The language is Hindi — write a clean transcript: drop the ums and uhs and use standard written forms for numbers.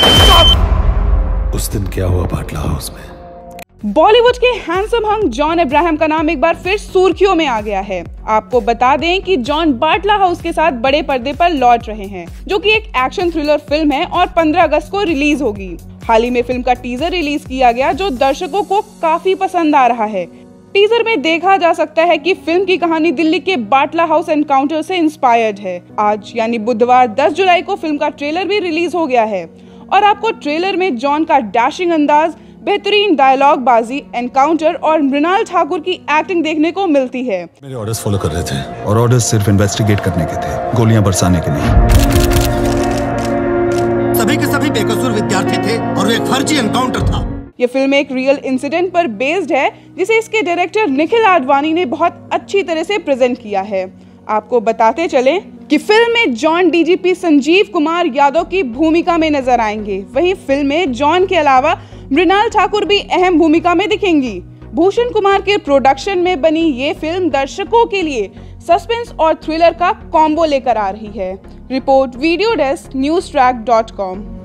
उस दिन क्या हुआ बाटला हाउस में? बॉलीवुड के हैंडसम हंग जॉन अब्राहम का नाम एक बार फिर सुर्खियों में आ गया है। आपको बता दें कि जॉन बाटला हाउस के साथ बड़े पर्दे पर लौट रहे हैं, जो कि एक एक्शन थ्रिलर फिल्म है और 15 अगस्त को रिलीज होगी। हाल ही में फिल्म का टीजर रिलीज किया गया, जो दर्शकों को काफी पसंद आ रहा है। टीजर में देखा जा सकता है कि फिल्म की कहानी दिल्ली के बाटला हाउस एनकाउंटर से इंस्पायर्ड है। आज यानी बुधवार 10 जुलाई को फिल्म का ट्रेलर भी रिलीज हो गया है और आपको ट्रेलर में जॉन का डैशिंग अंदाज, बेहतरीन डायलॉग बाजी, एनकाउंटर और मृणाल ठाकुर की एक्टिंग देखने को मिलती है। मेरे ऑर्डर्स फॉलो कर रहे थे और ऑर्डर्स सिर्फ इन्वेस्टिगेट करने के थे, गोलियां बरसाने के नहीं। सभी के सभी बेकसूर विद्यार्थी थे और एक फर्जी एनकाउंटर था। ये फिल्म एक रियल इंसिडेंट पर बेस्ड है, जिसे इसके डायरेक्टर निखिल आडवाणी ने बहुत अच्छी तरह से प्रेजेंट किया है। आपको बताते चलें कि फिल्म में जॉन डीजीपी संजीव कुमार यादव की भूमिका में नजर आएंगे। वहीं फिल्म में जॉन के अलावा मृणाल ठाकुर भी अहम भूमिका में दिखेंगी। भूषण कुमार के प्रोडक्शन में बनी ये फिल्म दर्शकों के लिए सस्पेंस और थ्रिलर का कॉम्बो लेकर आ रही है। Report video desk, newstrack.com।